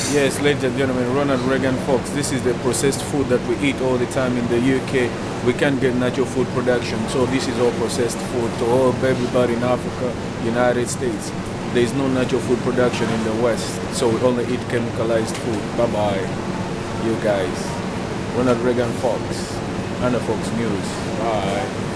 Yes, ladies and gentlemen, Ronald Reagan Fox. This is the processed food that we eat all the time in the UK. We can't get natural food production, so this is all processed food to all everybody in Africa, United States. There is no natural food production in the West, so we only eat chemicalized food. Bye-bye, you guys. Ronald Reagan Fox, Anna Fox News. Bye.